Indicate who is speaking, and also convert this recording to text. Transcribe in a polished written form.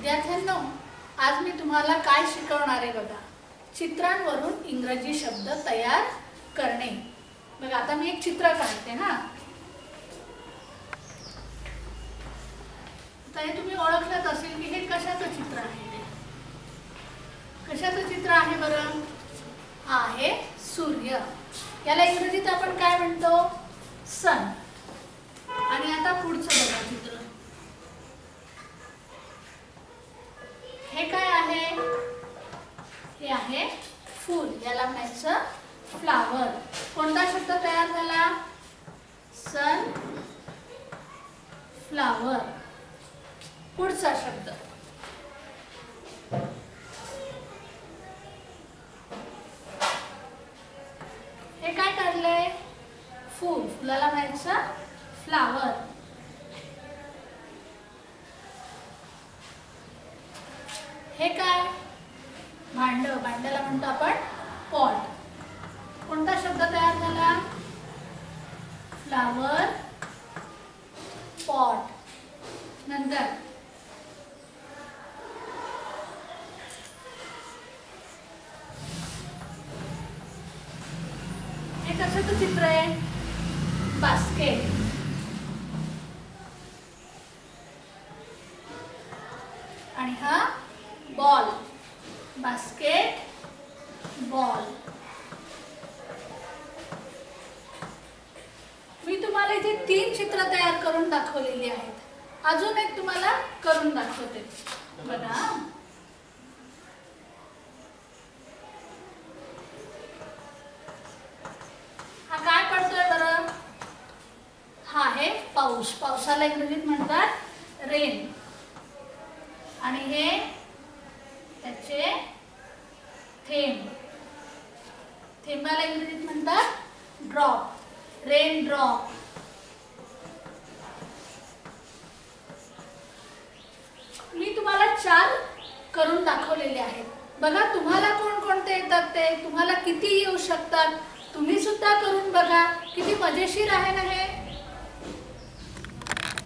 Speaker 1: विद्यार्थ्यांनो, आज मी तुम्हाला काय शिकवणार आहे बघा. चित्रांवरून इंग्रजी शब्द तयार करणे. बघा आता मी एक चित्र काढते हा. आता हे तुम्ही ओळखलंच असेल की हे कशाचं चित्र आहे. कशाचं चित्र आहे बरं? हा आहे सूर्य. याला इंग्रजीत आपण काय म्हणतो? सन. आणि आता पुढचं बघा चित्र. हे काय आहे? हे आहे फूल. याला म्हणायचं फ्लावर. कोणता शब्द तयार झाला? Sunflower. पुढचा शब्द हे काय काढलंय? फूल. फुलाला म्हणायचं फ्लावर. हे काय? भांड. भांड्याला म्हणतो आपण पॉट. कोणता शब्द तयार झाला? Flower pot. नंतर हे कशाचं चित्र आहे? बास्केट. आणि हा बॉल. Basket ball. मी तुम्हाला इथे 3 चित्र तयार करून दाखवलेली आहेत. अजून एक तुम्हाला करून दाखवते बघा. हा काय पडतोय बरं? हा आहे पाऊस. पावसाला इंग्रजीत म्हणतात रेन. आणि हे त्याचे थेंब. थेंबाला इंग्रजीत म्हणतात ड्रॉप. Rain drop. मी तुम्हाला 4 करून दाखवलेले आहेत. बघा तुम्हाला कोणकोणते येतात ते. तुम्हाला किती येऊ शकतात. तुम्ही सुद्धा करून बघा. किती मजेशीर आहे ना हे.